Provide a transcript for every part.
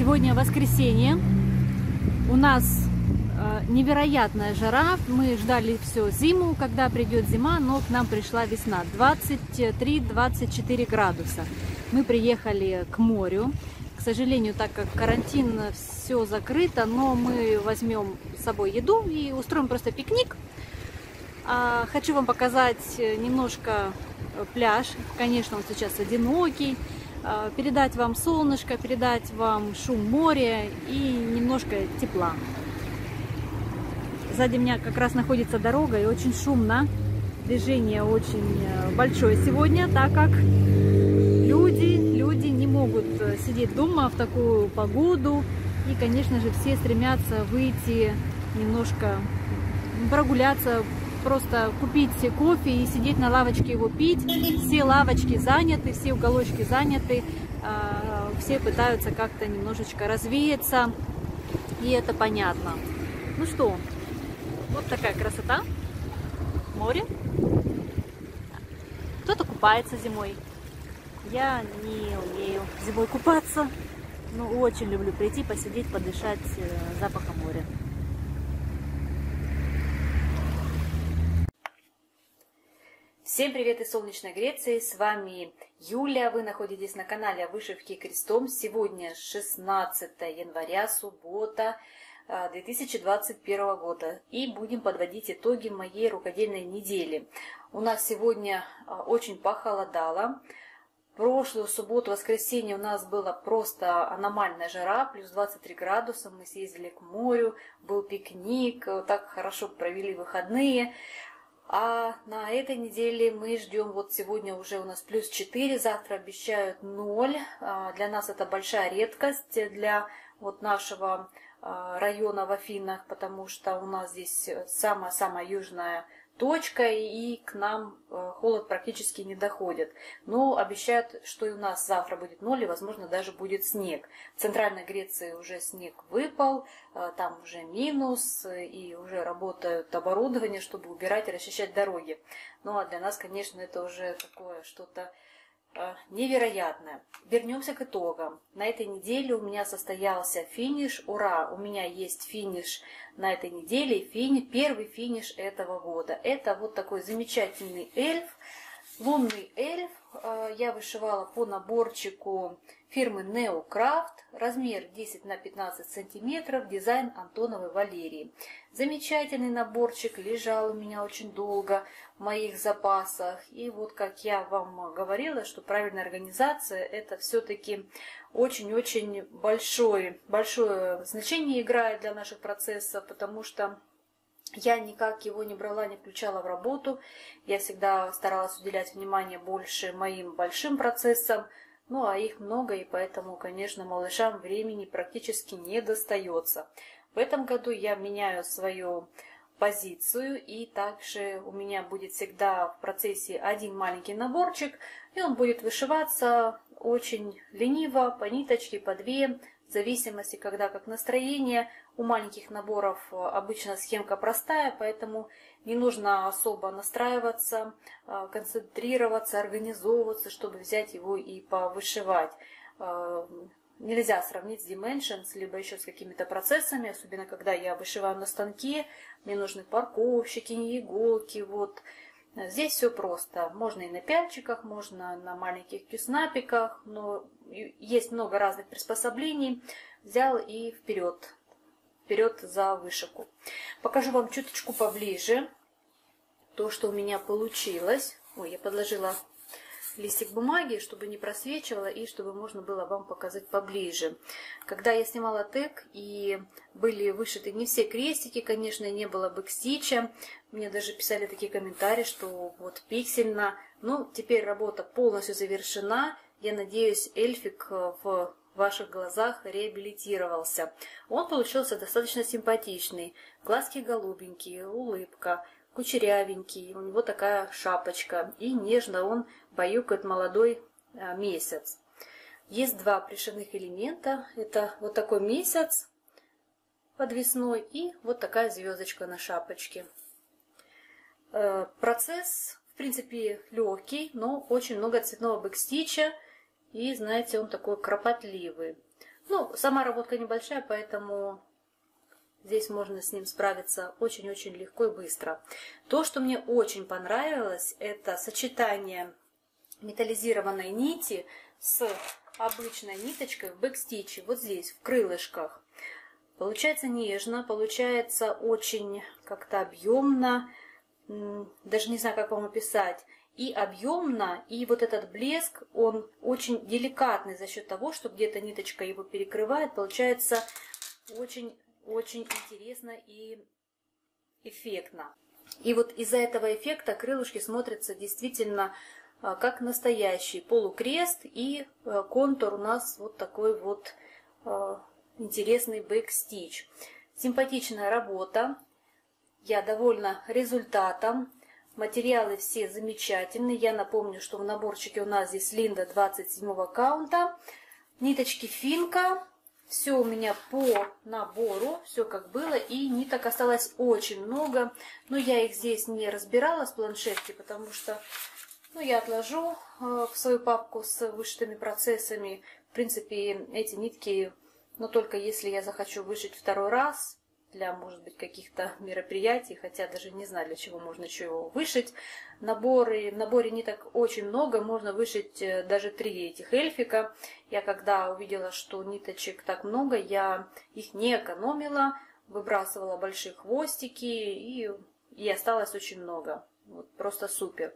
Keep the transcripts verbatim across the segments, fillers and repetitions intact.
Сегодня воскресенье. У нас э, невероятная жара. Мы ждали всю зиму, когда придет зима, но к нам пришла весна. двадцать три — двадцать четыре градуса. Мы приехали к морю. К сожалению, так как карантин, все закрыто, но мы возьмем с собой еду и устроим просто пикник. А, хочу вам показать немножко пляж. Конечно, он сейчас одинокий. Передать вам солнышко, передать вам шум моря и немножко тепла. Сзади меня как раз находится дорога и очень шумно. Движение очень большое сегодня, так как люди, люди не могут сидеть дома в такую погоду. И, конечно же, все стремятся выйти немножко прогуляться, просто купить кофе и сидеть на лавочке его пить. Все лавочки заняты, все уголочки заняты, все пытаются как-то немножечко развеяться, и это понятно. Ну что, вот такая красота, море. Кто-то купается зимой. Я не умею зимой купаться, но очень люблю прийти, посидеть, подышать запахом моря. Всем привет из солнечной Греции, с вами Юля, вы находитесь на канале Вышивки крестом. Сегодня шестнадцатое января, суббота две тысячи двадцать первого года, и будем подводить итоги моей рукодельной недели. У нас сегодня очень похолодало. Прошлую субботу, воскресенье у нас была просто аномальная жара, плюс двадцать три градуса, мы съездили к морю, был пикник, так хорошо провели выходные. А на этой неделе мы ждем, вот сегодня уже у нас плюс четыре, завтра обещают ноль. Для нас это большая редкость, для вот нашего района в Афинах, потому что у нас здесь самая-самая южная точка, и к нам холод практически не доходит. Но обещают, что и у нас завтра будет ноль, и, возможно, даже будет снег. В Центральной Греции уже снег выпал, там уже минус, и уже работают оборудование, чтобы убирать и расчищать дороги. Ну, а для нас, конечно, это уже такое что-то невероятное. Вернемся к итогам. На этой неделе у меня состоялся финиш. Ура! У меня есть финиш на этой неделе. Фини, первый финиш этого года. Это вот такой замечательный эльф. Лунный эльф. Я вышивала по наборчику фирмы Neocraft. Размер десять на пятнадцать сантиметров. Дизайн Антоновой Валерии. Замечательный наборчик. Лежал у меня очень долго в моих запасах. И вот как я вам говорила, что правильная организация это все-таки очень-очень большое, большое значение играет для наших процессов, потому что я никак его не брала, не включала в работу. Я всегда старалась уделять внимание больше моим большим процессам. Ну, а их много, и поэтому, конечно, малышам времени практически не достается. В этом году я меняю свою позицию, и также у меня будет всегда в процессе один маленький наборчик, и он будет вышиваться очень лениво, по ниточке, по две, в зависимости, когда как настроение. У маленьких наборов обычно схемка простая, поэтому не нужно особо настраиваться, концентрироваться, организовываться, чтобы взять его и повышивать. Нельзя сравнить с Dimensions, либо еще с какими-то процессами, особенно когда я вышиваю на станке, мне нужны парковщики, иголки, вот. Здесь все просто. Можно и на пяльчиках, можно на маленьких кюснапиках, но есть много разных приспособлений. Взял и вперед, вперед за вышивку. Покажу вам чуточку поближе то, что у меня получилось. Ой, я подложила листик бумаги, чтобы не просвечивало и чтобы можно было вам показать поближе. Когда я снимала тег и были вышиты не все крестики, конечно, и не было бэкстича, мне даже писали такие комментарии, что вот пиксельно. Ну, теперь работа полностью завершена. Я надеюсь, эльфик в ваших глазах реабилитировался. Он получился достаточно симпатичный. Глазки голубенькие, улыбка. Кучерявенький, у него такая шапочка, и нежно он баюкает молодой месяц. Есть два пришивных элемента, это вот такой месяц подвесной и вот такая звездочка на шапочке. Процесс, в принципе, легкий, но очень много цветного бэкстича, и, знаете, он такой кропотливый. Ну, сама работка небольшая, поэтому здесь можно с ним справиться очень-очень легко и быстро. То, что мне очень понравилось, это сочетание металлизированной нити с обычной ниточкой в бэкстиче, вот здесь, в крылышках. Получается нежно, получается очень как-то объемно, даже не знаю, как вам описать. И объемно, и вот этот блеск, он очень деликатный за счет того, что где-то ниточка его перекрывает. Получается очень-очень интересно и эффектно. И вот из-за этого эффекта крылышки смотрятся действительно как настоящий полукрест, и контур у нас вот такой вот интересный бэкстич. Симпатичная работа. Я довольна результатом. Материалы все замечательные. Я напомню, что в наборчике у нас здесь Линда двадцать седьмого каунта. Ниточки Финка. Все у меня по набору, все как было. И ниток осталось очень много. Но я их здесь не разбирала с планшетки, потому что ну, я отложу в свою папку с вышитыми процессами. В принципе, эти нитки, но только если я захочу вышить второй раз, для, может быть, каких-то мероприятий, хотя даже не знаю, для чего можно еще его вышить. Наборы, в наборе ниток очень много, можно вышить даже три этих эльфика. Я когда увидела, что ниточек так много, я их не экономила, выбрасывала большие хвостики, и, и осталось очень много. Вот, просто супер.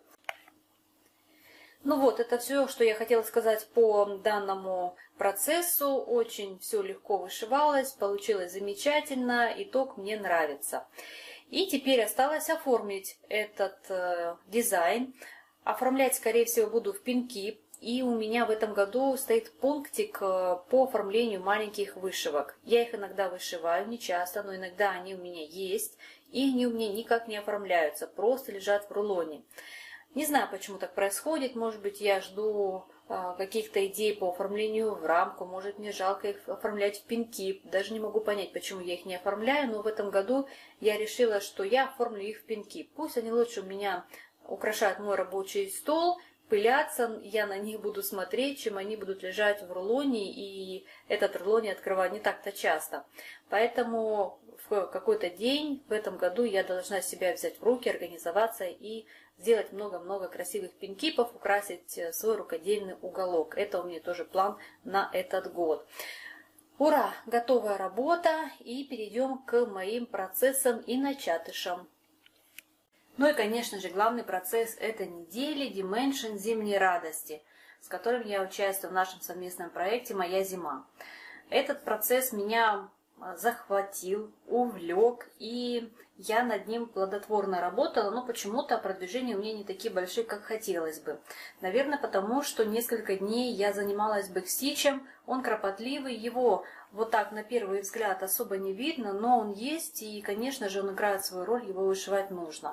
Ну вот, это все, что я хотела сказать по данному процессу. Очень все легко вышивалось, получилось замечательно, итог мне нравится. И теперь осталось оформить этот э, дизайн. Оформлять, скорее всего, буду в пинки. И у меня в этом году стоит пунктик э, по оформлению маленьких вышивок. Я их иногда вышиваю, не часто, но иногда они у меня есть. И они у меня никак не оформляются, просто лежат в рулоне. Не знаю, почему так происходит. Может быть, я жду а, каких-то идей по оформлению в рамку. Может, мне жалко их оформлять в пинки. Даже не могу понять, почему я их не оформляю. Но в этом году я решила, что я оформлю их в пинки. Пусть они лучше у меня украшают мой рабочий стол, пылятся. Я на них буду смотреть, чем они будут лежать в рулоне. И этот рулон я открываю не так-то часто. Поэтому в какой-то день в этом году я должна себя взять в руки, организоваться и сделать много-много красивых пинкипов, украсить свой рукодельный уголок. Это у меня тоже план на этот год. Ура! Готовая работа. И перейдем к моим процессам и начатышам. Ну и, конечно же, главный процесс этой недели – Dimension Зимней радости, с которым я участвую в нашем совместном проекте «Моя зима». Этот процесс меня захватил, увлек, и я над ним плодотворно работала, но почему-то продвижения у меня не такие большие, как хотелось бы. Наверное, потому что несколько дней я занималась бэкстичем, он кропотливый, его вот так на первый взгляд особо не видно, но он есть, и, конечно же, он играет свою роль, его вышивать нужно.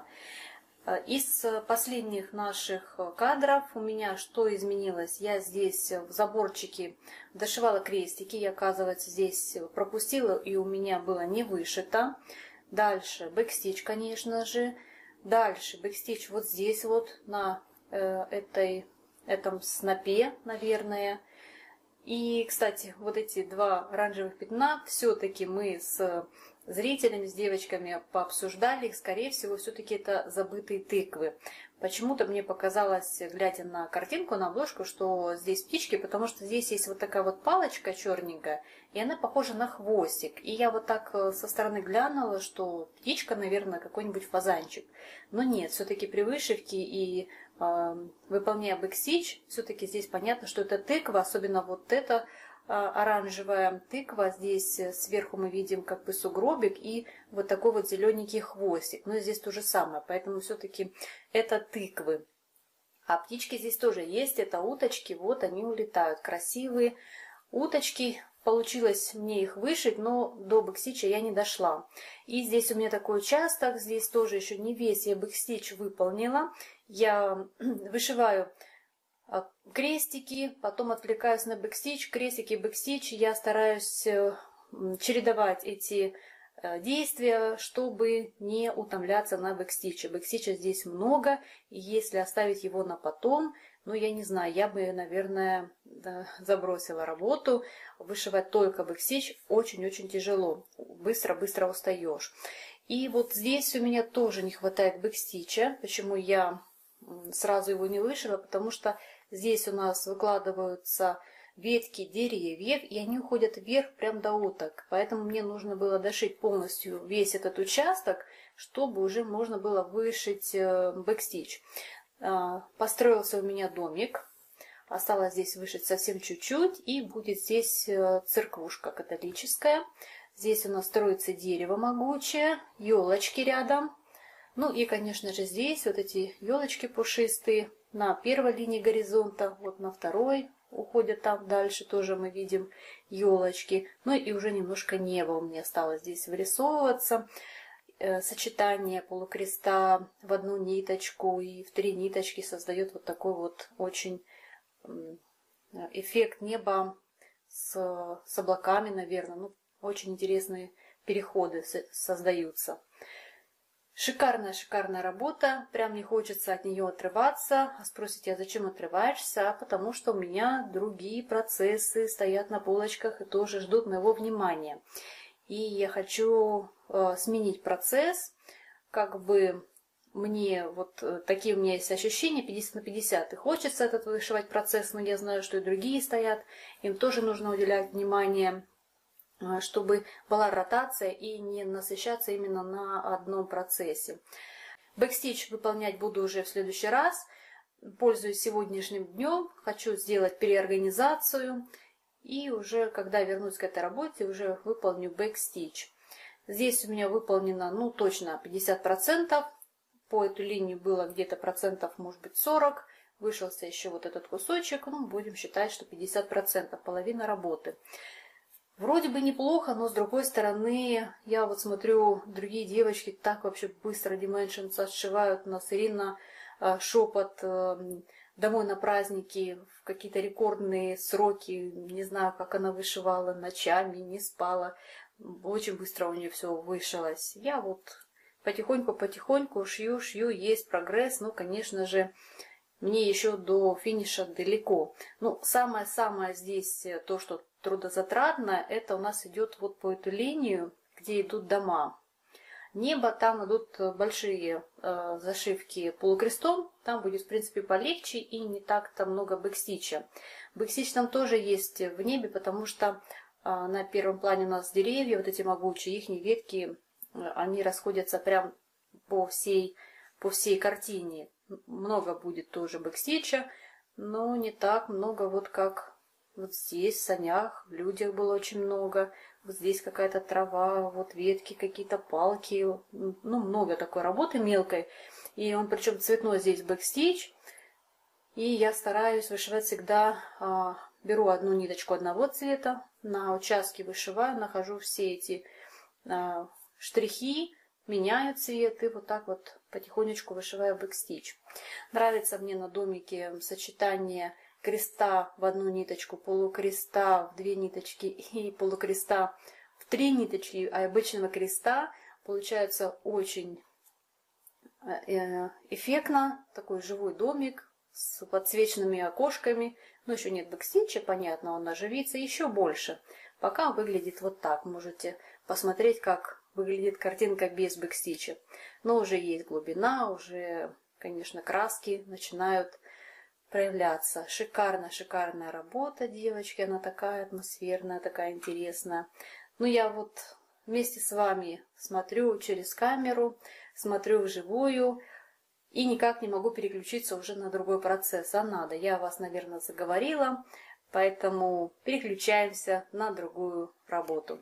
Из последних наших кадров у меня что изменилось? Я здесь в заборчике дошивала крестики, я, оказывается, здесь пропустила, и у меня было не вышито. Дальше бэкстич, конечно же. Дальше бэкстич вот здесь вот, на э, этой, этом снопе, наверное. И, кстати, вот эти два оранжевых пятна, все-таки мы с зрителями, с девочками пообсуждали их. Скорее всего, все-таки это забытые тыквы. Почему-то мне показалось, глядя на картинку, на обложку, что здесь птички, потому что здесь есть вот такая вот палочка черненькая, и она похожа на хвостик. И я вот так со стороны глянула, что птичка, наверное, какой-нибудь фазанчик. Но нет, все-таки при вышивке и э, выполняя бэкстич, все-таки здесь понятно, что это тыква, особенно вот эта оранжевая тыква. Здесь сверху мы видим как бы сугробик и вот такой вот зелененький хвостик. Но здесь то же самое, поэтому все-таки это тыквы. А птички здесь тоже есть, это уточки, вот они улетают. Красивые уточки. Получилось мне их вышить, но до бэкстича я не дошла. И здесь у меня такой участок, здесь тоже еще не весь я бэкстич выполнила. Я вышиваю крестики, потом отвлекаюсь на бэкстич, крестики, бэкстич. Я стараюсь чередовать эти действия, чтобы не утомляться на бэкстиче. Бэкстича здесь много, и если оставить его на потом, ну, я не знаю, я бы, наверное, да, забросила работу. Вышивать только бэкстич очень-очень тяжело. Быстро-быстро устаешь. И вот здесь у меня тоже не хватает бэкстича. Почему я сразу его не вышила? Потому что здесь у нас выкладываются ветки деревьев, и они уходят вверх прям до уток. Поэтому мне нужно было дошить полностью весь этот участок, чтобы уже можно было вышить бэкстич. Построился у меня домик. Осталось здесь вышить совсем чуть-чуть, и будет здесь церквушка католическая. Здесь у нас строится дерево могучее, елочки рядом. Ну и, конечно же, здесь вот эти елочки пушистые на первой линии горизонта, вот на второй уходят там дальше, тоже мы видим елочки. Ну и уже немножко неба у меня стало здесь вырисовываться. Сочетание полукреста в одну ниточку и в три ниточки создает вот такой вот очень эффект неба с, с облаками, наверное. Ну, очень интересные переходы создаются. Шикарная-шикарная работа, прям не хочется от нее отрываться. А спросите, а зачем отрываешься? А потому что у меня другие процессы стоят на полочках и тоже ждут моего внимания. И я хочу э, сменить процесс, как бы мне вот такие у меня есть ощущения пятьдесят на пятьдесят. И хочется этот вышивать процесс, но я знаю, что и другие стоят, им тоже нужно уделять внимание, чтобы была ротация и не насыщаться именно на одном процессе. Бэкстич выполнять буду уже в следующий раз. Пользуюсь сегодняшним днем, хочу сделать переорганизацию. И уже, когда вернусь к этой работе, уже выполню бэкстич. Здесь у меня выполнено, ну, точно пятьдесят процентов. По эту линию было где-то процентов, может быть, сорок. Вышелся еще вот этот кусочек. Ну, будем считать, что пятьдесят процентов, половина работы. Вроде бы неплохо, но с другой стороны, я вот смотрю, другие девочки так вообще быстро Dimensions отшивают. У нас Ирина Шепот домой на праздники в какие-то рекордные сроки. Не знаю, как она вышивала ночами, не спала. Очень быстро у нее все вышилось. Я вот потихоньку-потихоньку шью, шью, есть прогресс. Но, конечно же, мне еще до финиша далеко. Ну, самое-самое здесь, то, что трудозатратно, это у нас идет вот по эту линию, где идут дома. Небо, там идут большие э, зашивки полукрестом, там будет, в принципе, полегче и не так-то много бэкстича. Бэкстич там тоже есть в небе, потому что э, на первом плане у нас деревья, вот эти могучие, их ветки, э, они расходятся прям по всей, по всей картине. Много будет тоже бэкстича, но не так много, вот как вот здесь, в санях, в людях было очень много. Вот здесь какая-то трава, вот ветки, какие-то палки. Ну, много такой работы мелкой. И он причем цветной здесь бэкстич. И я стараюсь вышивать всегда, а, беру одну ниточку одного цвета, на участке вышиваю, нахожу все эти а, штрихи, меняю цвет и вот так вот потихонечку вышиваю бэкстич. Нравится мне на домике сочетание креста в одну ниточку, полукреста в две ниточки и полукреста в три ниточки, а обычного креста. Получается очень эффектно, такой живой домик с подсвеченными окошками. Но еще нет бэкстича, понятно, он оживится еще больше. Пока выглядит вот так. Можете посмотреть, как выглядит картинка без бэкстича. Но уже есть глубина, уже, конечно, краски начинают проявляться. Шикарная, шикарная работа, девочки. Она такая атмосферная, такая интересная. Ну, я вот вместе с вами смотрю через камеру, смотрю вживую и никак не могу переключиться уже на другой процесс. А надо. Я вас, наверное, заговорила, поэтому переключаемся на другую работу.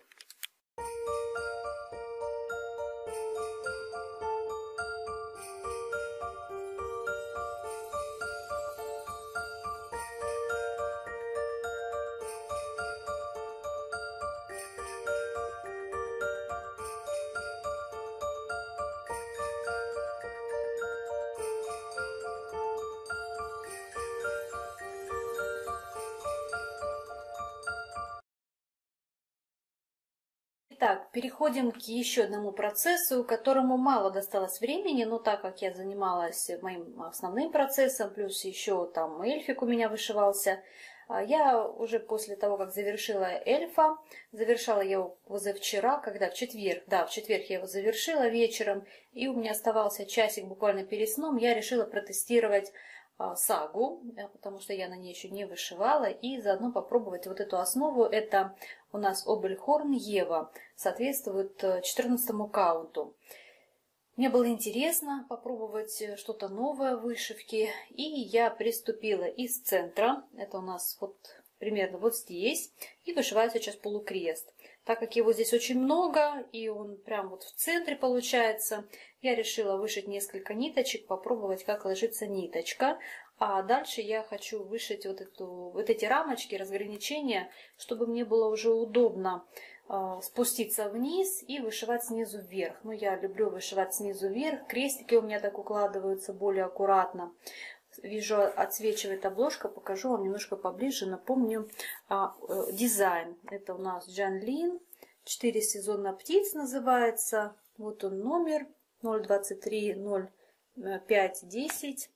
Итак, переходим к еще одному процессу, которому мало досталось времени, но так как я занималась моим основным процессом, плюс еще там эльфик у меня вышивался, я уже после того, как завершила эльфа, завершала я его позавчера, когда в четверг, да, в четверг я его завершила вечером, и у меня оставался часик буквально перед сном, я решила протестировать сагу, потому что я на ней еще не вышивала, и заодно попробовать вот эту основу. Это у нас Обельхорн Ева, соответствует четырнадцатому каунту. Мне было интересно попробовать что-то новое в вышивке, и я приступила из центра, это у нас вот примерно вот здесь, и вышиваю сейчас полукрест. Так как его здесь очень много, и он прям вот в центре получается, я решила вышить несколько ниточек, попробовать, как ложится ниточка. А дальше я хочу вышить вот, эту, вот эти рамочки, разграничения, чтобы мне было уже удобно э, спуститься вниз и вышивать снизу вверх. Ну, я люблю вышивать снизу вверх, крестики у меня так укладываются более аккуратно. Вижу, отсвечивает обложка, покажу вам немножко поближе, напомню а, э, дизайн. Это у нас Джан Лин, четыре сезона птиц называется. Вот он номер ноль двадцать три ноль пять десять.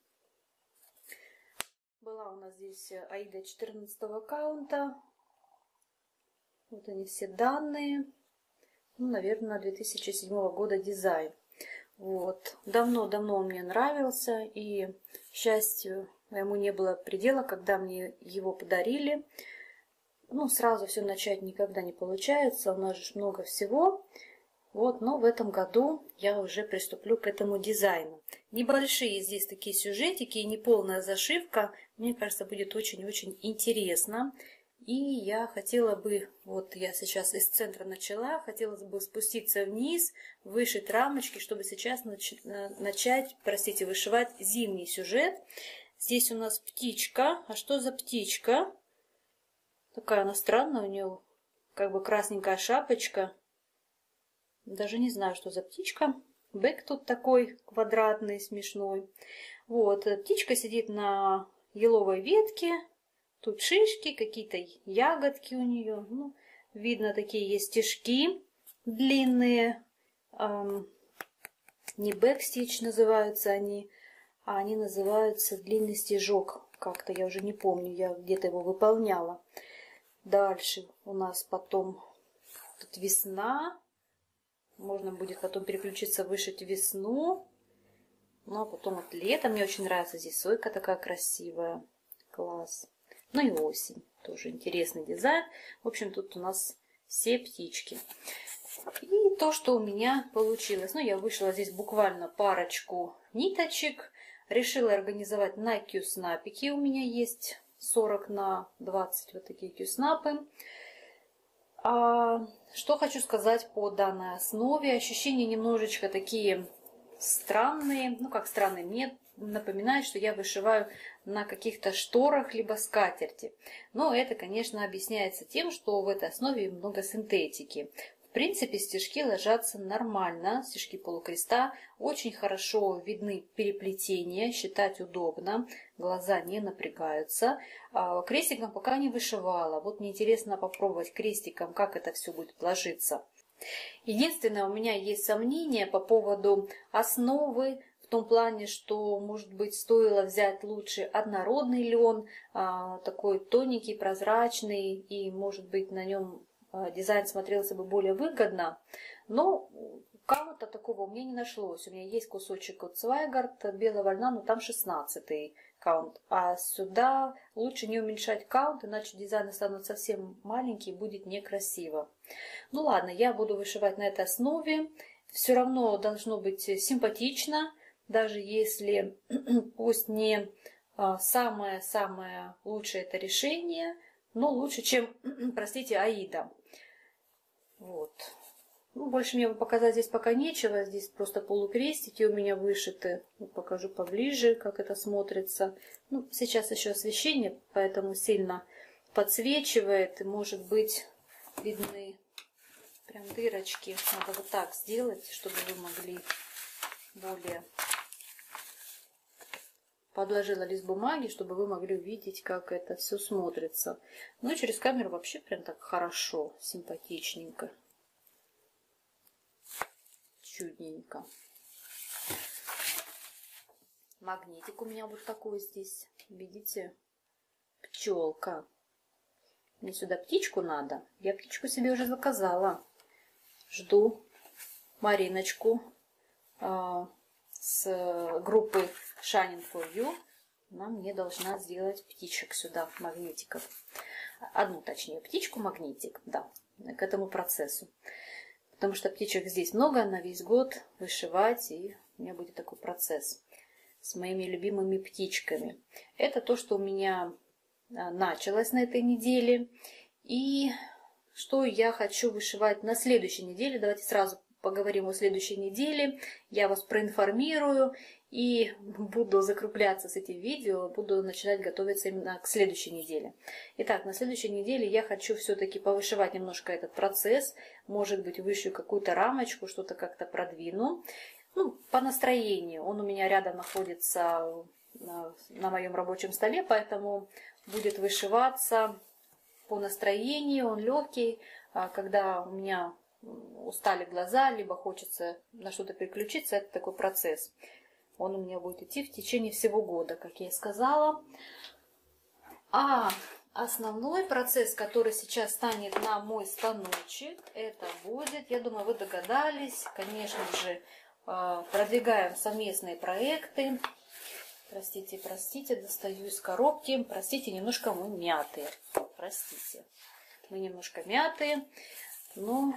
Была у нас здесь Аида четырнадцатого каунта. Вот они все данные. Ну, наверное, две тысячи седьмого года дизайн. Вот. Давно-давно он мне нравился, и, к счастью, ему не было предела, когда мне его подарили. Ну, сразу все начать никогда не получается, у нас же много всего. Вот, но в этом году я уже приступлю к этому дизайну. Небольшие здесь такие сюжетики и неполная зашивка. Мне кажется, будет очень-очень интересно. И я хотела бы, вот я сейчас из центра начала, хотелось бы спуститься вниз, вышить рамочки, чтобы сейчас начать, простите, вышивать зимний сюжет. Здесь у нас птичка. А что за птичка? Такая она странная, у нее как бы красненькая шапочка. Даже не знаю, что за птичка. Бэк тут такой квадратный, смешной. Вот, птичка сидит на еловой ветке. Тут шишки, какие-то ягодки у нее. Ну, видно, такие есть стежки длинные. Эм, не бэкстич называются они, а они называются длинный стежок. Как-то я уже не помню, я где-то его выполняла. Дальше у нас потом тут весна. Можно будет потом переключиться, вышить весну. Ну, а потом вот лето. Мне очень нравится здесь сойка такая красивая. Класс. Ну и осень. Тоже интересный дизайн. В общем, тут у нас все птички. И то, что у меня получилось. Ну, я вышла здесь буквально парочку ниточек. Решила организовать на кьюснапики. У меня есть сорок на двадцать вот такие кьюснапы. А, что хочу сказать по данной основе. Ощущения немножечко такие странные. Ну, как странные. Мне напоминает, что я вышиваю на каких-то шторах либо скатерти. Но это, конечно, объясняется тем, что в этой основе много синтетики. В принципе, стежки ложатся нормально, стежки полукреста. Очень хорошо видны переплетения, считать удобно, глаза не напрягаются. Крестиком пока не вышивала. Вот мне интересно попробовать крестиком, как это все будет ложиться. Единственное, у меня есть сомнения по поводу основы, в том плане, что, может быть, стоило взять лучше однородный лен, такой тоненький, прозрачный, и, может быть, на нем дизайн смотрелся бы более выгодно. Но кого-то такого у меня не нашлось. У меня есть кусочек от Свайгард белого льна, но там шестнадцатый каунт. А сюда лучше не уменьшать каунт, иначе дизайн становится совсем маленький и будет некрасиво. Ну ладно, я буду вышивать на этой основе. Все равно должно быть симпатично, даже если пусть не самое-самое лучшее это решение, но лучше, чем, простите, Аида. Вот. Ну, больше мне показать здесь пока нечего. Здесь просто полукрестики у меня вышиты. Покажу поближе, как это смотрится. Ну, сейчас еще освещение, поэтому сильно подсвечивает. И, может быть, видны прям дырочки. Надо вот так сделать, чтобы вы могли более... Подложила лист бумаги, чтобы вы могли увидеть, как это все смотрится. Ну и через камеру вообще прям так хорошо, симпатичненько. чудненько. Магнитик у меня вот такой здесь. Видите? Пчелка. Мне сюда птичку надо. Я птичку себе уже заказала. Жду Мариночку э, с группы Shining for You. Она мне должна сделать птичек сюда, магнитиков. Одну, точнее, птичку магнитик, да, к этому процессу. Потому что птичек здесь много, на весь год вышивать, и у меня будет такой процесс с моими любимыми птичками. Это то, что у меня началось на этой неделе. И что я хочу вышивать на следующей неделе. Давайте сразу поговорим о следующей неделе. Я вас проинформирую и буду закругляться с этим видео. Буду начинать готовиться именно к следующей неделе. Итак, на следующей неделе я хочу все-таки повышивать немножко этот процесс. Может быть, вышью какую-то рамочку, что-то как-то продвину. Ну, по настроению. Он у меня рядом находится на, на моем рабочем столе, поэтому будет вышиваться по настроению. Он легкий, когда у меня устали глаза, либо хочется на что-то переключиться, это такой процесс. Он у меня будет идти в течение всего года, как я и сказала. А основной процесс, который сейчас станет на мой станочек, это будет, я думаю, вы догадались, конечно же, продвигаем совместные проекты. Простите, простите, достаю из коробки. Простите, немножко мы мятые. Простите. Мы немножко мятые, но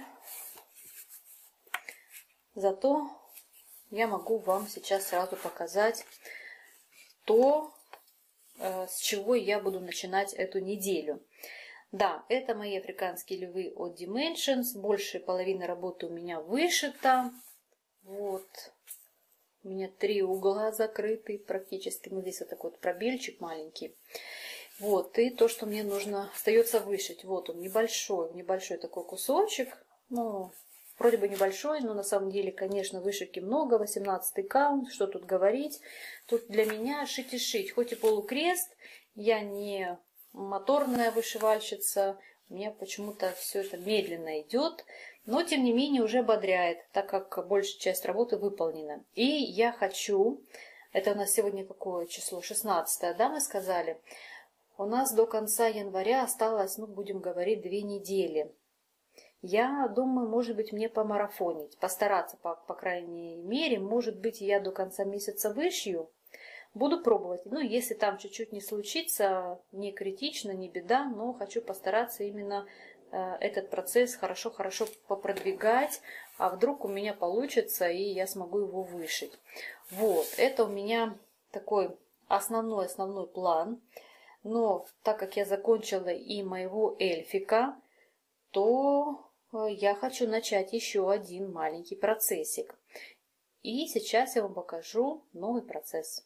зато я могу вам сейчас сразу показать то, с чего я буду начинать эту неделю. Да, это мои африканские львы от Dimensions. Больше половины работы у меня вышита. Вот. У меня три угла закрыты практически. Ну, здесь вот такой вот пробельчик маленький. Вот. И то, что мне нужно, остается вышить. Вот он, небольшой, небольшой такой кусочек. Ну, вроде бы небольшой, но на самом деле, конечно, вышивки много. восемнадцатый каунт, что тут говорить. Тут для меня шить и шить. Хоть и полукрест, я не моторная вышивальщица. У меня почему-то все это медленно идет. Но, тем не менее, уже ободряет, так как большая часть работы выполнена. И я хочу, это у нас сегодня какое число? шестнадцатое, да, мы сказали? У нас до конца января осталось, ну, будем говорить, две недели. Я думаю, может быть, мне помарафонить, постараться, по, по крайней мере. Может быть, я до конца месяца вышью. Буду пробовать. Ну, если там чуть-чуть не случится, не критично, не беда, но хочу постараться именно этот процесс хорошо-хорошо попродвигать, а вдруг у меня получится, и я смогу его вышить. Вот, это у меня такой основной-основной план. Но так как я закончила и моего эльфика, то я хочу начать еще один маленький процессик. И сейчас я вам покажу новый процесс.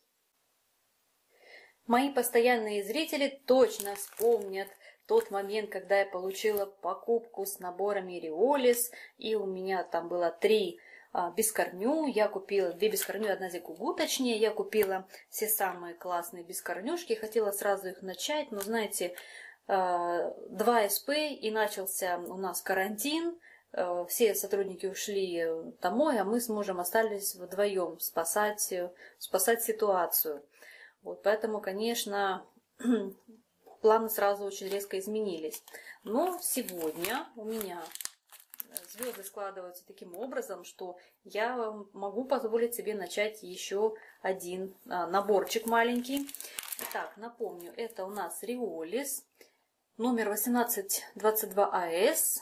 Мои постоянные зрители точно вспомнят тот момент, когда я получила покупку с наборами Риолис, и у меня там было три а, бескорню. Я купила две бескорню, одна зигугу, точнее. Я купила все самые классные бескорнюшки, хотела сразу их начать, но, знаете, а, два эс пэ, и начался у нас карантин. А, все сотрудники ушли домой, а мы с мужем остались вдвоем спасать, спасать ситуацию. Вот, поэтому, конечно, планы сразу очень резко изменились. Но сегодня у меня звезды складываются таким образом, что я могу позволить себе начать еще один наборчик маленький. Итак, напомню, это у нас Риолис, номер восемнадцать двадцать два а эс.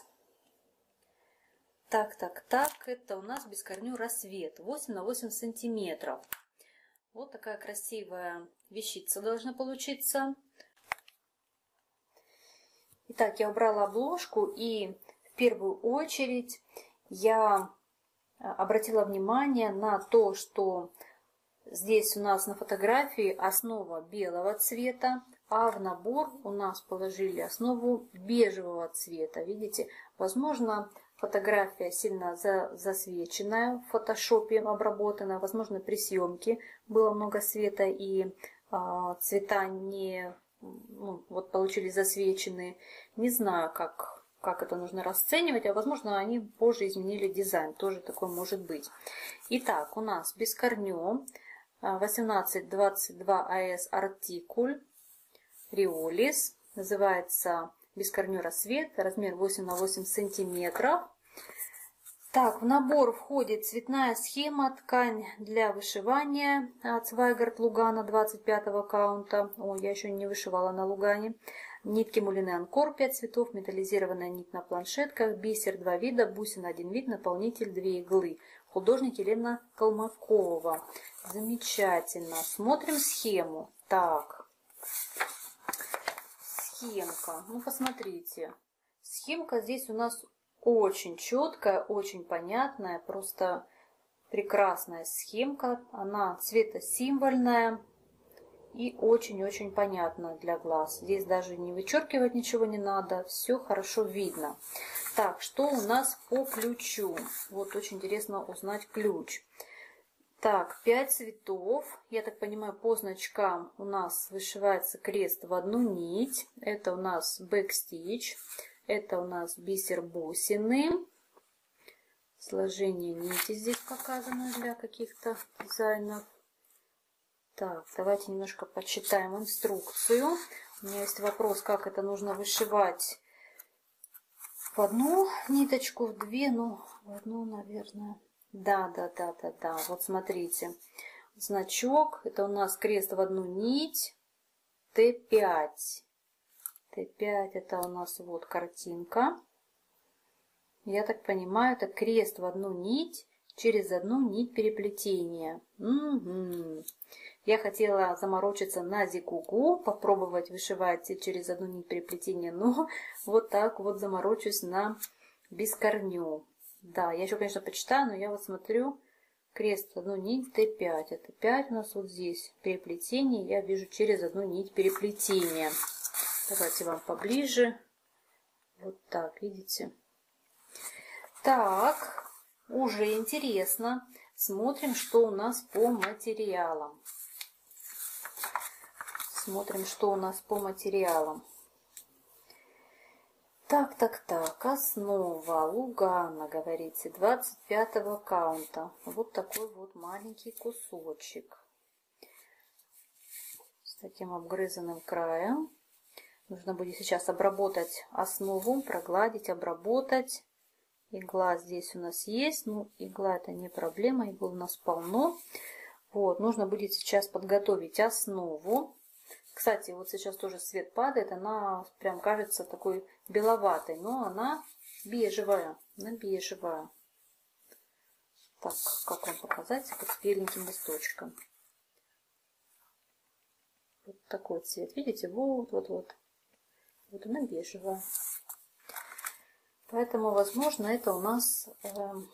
Так, так, так, это у нас бескорню рассвет, восемь на восемь сантиметров. Вот такая красивая вещица должна получиться. Итак, я убрала обложку, и в первую очередь я обратила внимание на то, что здесь у нас на фотографии основа белого цвета, а в набор у нас положили основу бежевого цвета. Видите, возможно, фотография сильно засвеченная, в фотошопе обработана, возможно, при съемке было много света и а, цвета не, ну, вот получились засвеченные. Не знаю, как, как это нужно расценивать, а возможно они позже изменили дизайн, тоже такое может быть. Итак, у нас бескорнем восемнадцать двадцать два а эс артикуль риолис, называется бескорню рассвет, размер восемь на восемь сантиметров. Так, в набор входит цветная схема, ткань для вышивания от Свайгард Лугана двадцать пятого каунта. О, я еще не вышивала на Лугане. Нитки мулины Анкор пять цветов, металлизированная нить на планшетках, бисер два вида, бусин один вид, наполнитель две иглы. Художник Елена Колмакова. Замечательно. Смотрим схему. Так, схемка. Ну, посмотрите. Схемка здесь у нас очень четкая, очень понятная, просто прекрасная схемка. Она цветосимвольная и очень-очень понятная для глаз. Здесь даже не вычеркивать ничего не надо, все хорошо видно. Так, что у нас по ключу? Вот очень интересно узнать ключ. Так, пять цветов. Я так понимаю, по значкам у нас вышивается крест в одну нить. Это у нас бэкстич. Это у нас бисер бусины. Сложение нити здесь показано для каких-то дизайнов. Так, давайте немножко почитаем инструкцию. У меня есть вопрос, как это нужно вышивать в одну ниточку, в две, ну, в одну, наверное. Да, да, да, да, да. Вот смотрите. Значок. Это у нас крест в одну нить. тэ пять. тэ пять это у нас вот картинка. Я так понимаю, это крест в одну нить через одну нить переплетения. Угу. Я хотела заморочиться на зигугу, попробовать вышивать через одну нить переплетения, но вот так вот заморочусь на бескорню. Да, я еще, конечно, почитаю, но я вот смотрю, крест в одну нить тэ пять. Это пять у нас вот здесь переплетение, я вижу через одну нить переплетения. Давайте вам поближе. Вот так, видите? Так, уже интересно. Смотрим, что у нас по материалам. Смотрим, что у нас по материалам. Так, так, так. Основа Лугана, говорите, двадцать пятого каунта. Вот такой вот маленький кусочек. С таким обгрызанным краем. Нужно будет сейчас обработать основу, прогладить, обработать. Игла здесь у нас есть. Ну, игла это не проблема, игл у нас полно. Вот, нужно будет сейчас подготовить основу. Кстати, вот сейчас тоже свет падает, она прям кажется такой беловатой, но она бежевая, она бежевая. Так, как вам показать, вот с беленьким листочком. Вот такой цвет, видите, вот, вот, вот. Вот она бежевая. Поэтому, возможно, это у нас э,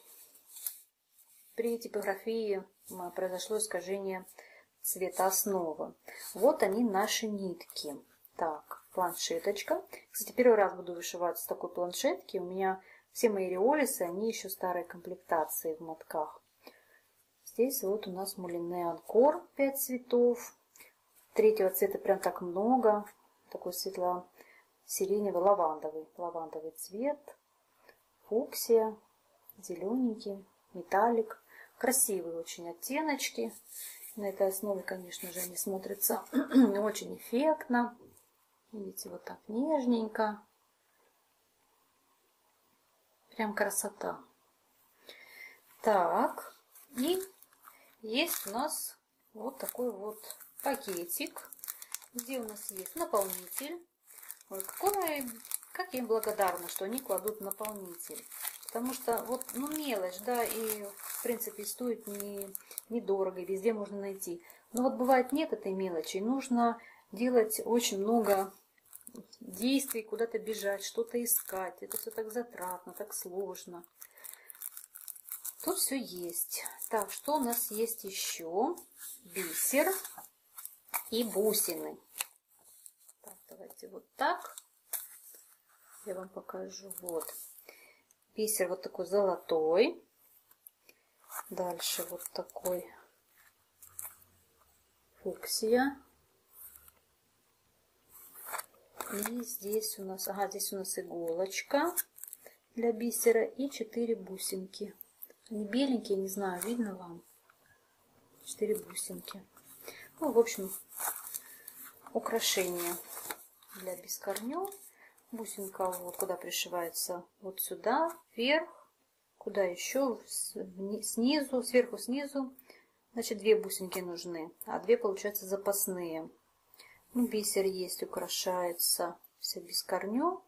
при типографии произошло искажение цвета основы. Вот они, наши нитки. Так, планшеточка. Кстати, первый раз буду вышивать с такой планшетки. У меня все мои риолисы, они еще старой комплектации в мотках. Здесь вот у нас мулине Анкор пять цветов. Третьего цвета прям так много. Такой светло-сиреневый, лавандовый. Лавандовый цвет. Фуксия. Зелененький. Металлик. Красивые очень оттеночки. На этой основе, конечно же, они смотрятся очень эффектно. Видите, вот так нежненько. Прям красота. Так, и есть у нас вот такой вот пакетик, где у нас есть наполнитель. Ой, какой, как я им благодарна, что они кладут наполнитель. Потому что вот, ну, мелочь, да, и в принципе стоит не, недорого, везде можно найти. Но вот бывает нет этой мелочи, нужно делать очень много действий, куда-то бежать, что-то искать. Это все так затратно, так сложно. Тут все есть. Так, что у нас есть еще? Бисер и бусины. Так, давайте вот так. Я вам покажу. Вот. Бисер вот такой золотой. Дальше вот такой фуксия. И здесь у нас, ага, здесь у нас иголочка для бисера и четыре бусинки. Они беленькие, не знаю, видно вам? четыре бусинки. Ну, в общем, украшение для бескорню. Бусинка вот куда пришивается, вот сюда, вверх, куда еще, снизу, сверху, снизу. Значит, две бусинки нужны, а две, получается, запасные. Ну, бисер есть, украшается все бескорню.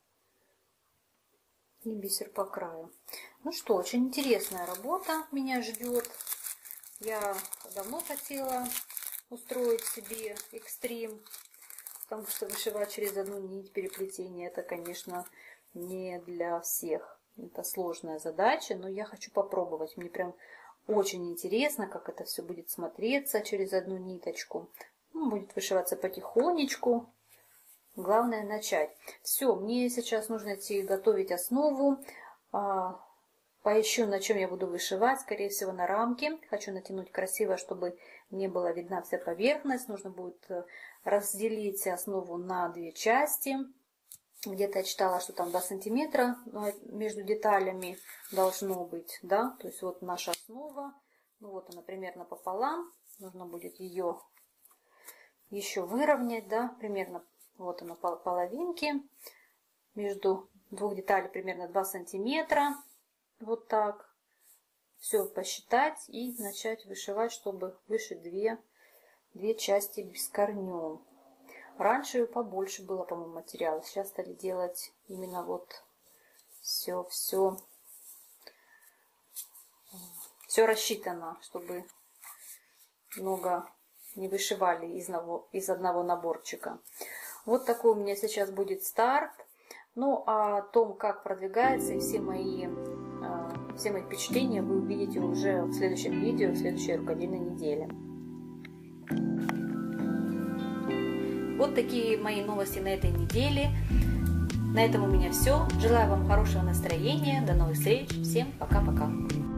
И бисер по краю. Ну что, очень интересная работа меня ждет. Я давно хотела устроить себе экстрим, потому что вышивать через одну нить переплетение, это, конечно, не для всех. Это сложная задача, но я хочу попробовать. Мне прям очень интересно, как это все будет смотреться через одну ниточку. Ну, будет вышиваться потихонечку. Главное начать. Все, мне сейчас нужно идти готовить основу. Поищу, на чем я буду вышивать. Скорее всего, на рамке. Хочу натянуть красиво, чтобы не была видна вся поверхность. Нужно будет разделить основу на две части. Где-то я читала, что там два сантиметра между деталями должно быть. Да? То есть вот наша основа. Ну, вот она примерно пополам. Нужно будет ее еще выровнять. Да? Примерно вот она половинки. Между двух деталей примерно два сантиметра. Вот так. Все посчитать и начать вышивать, чтобы вышить две, две части бескорнем. Раньше побольше было, по-моему, материала. Сейчас стали делать именно вот все, все, все рассчитано, чтобы много не вышивали из одного, из одного наборчика. Вот такой у меня сейчас будет старт. Ну, а о том, как продвигается, и все мои, все мои впечатления вы увидите уже в следующем видео, в следующей рукодельной неделе. Вот такие мои новости на этой неделе. На этом у меня все. Желаю вам хорошего настроения. До новых встреч. Всем пока-пока.